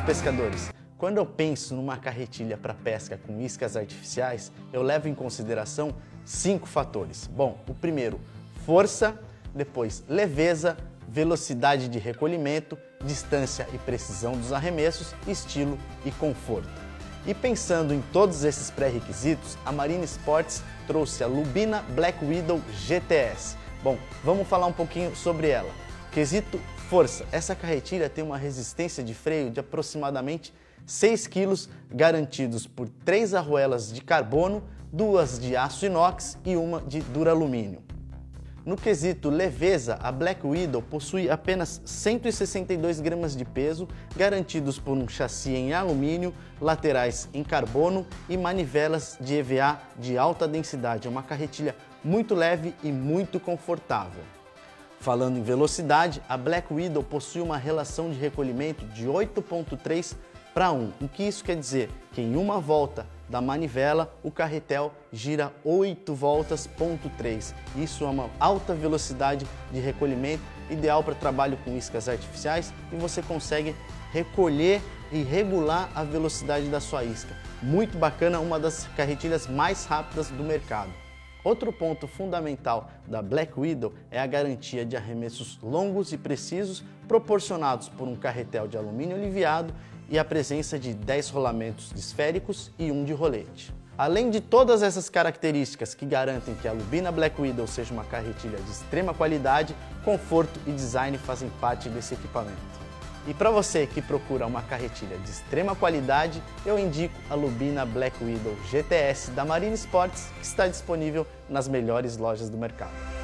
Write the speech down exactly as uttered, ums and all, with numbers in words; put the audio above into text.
pescadores! Quando eu penso numa carretilha para pesca com iscas artificiais, eu levo em consideração cinco fatores. Bom, o primeiro, força, depois leveza, velocidade de recolhimento, distância e precisão dos arremessos, estilo e conforto. E pensando em todos esses pré-requisitos, a Marine Sports trouxe a Lubina Black Widow G T S. Bom, vamos falar um pouquinho sobre ela. Quesito força. Essa carretilha tem uma resistência de freio de aproximadamente seis quilos, garantidos por três arruelas de carbono, duas de aço inox e uma de duralumínio. No quesito leveza, a Black Widow possui apenas cento e sessenta e dois gramas de peso, garantidos por um chassi em alumínio, laterais em carbono e manivelas de E V A de alta densidade. É uma carretilha muito leve e muito confortável. Falando em velocidade, a Black Widow possui uma relação de recolhimento de oito ponto três para um. O que isso quer dizer? Que em uma volta da manivela, o carretel gira oito voltas, ponto três. Isso é uma alta velocidade de recolhimento, ideal para trabalho com iscas artificiais, e você consegue recolher e regular a velocidade da sua isca. Muito bacana, uma das carretilhas mais rápidas do mercado. Outro ponto fundamental da Black Widow é a garantia de arremessos longos e precisos, proporcionados por um carretel de alumínio aliviado e a presença de dez rolamentos esféricos e um de rolete. Além de todas essas características que garantem que a Lubina Black Widow seja uma carretilha de extrema qualidade, conforto e design fazem parte desse equipamento. E para você que procura uma carretilha de extrema qualidade, eu indico a Lubina Black Widow G T S da Marine Sports, que está disponível nas melhores lojas do mercado.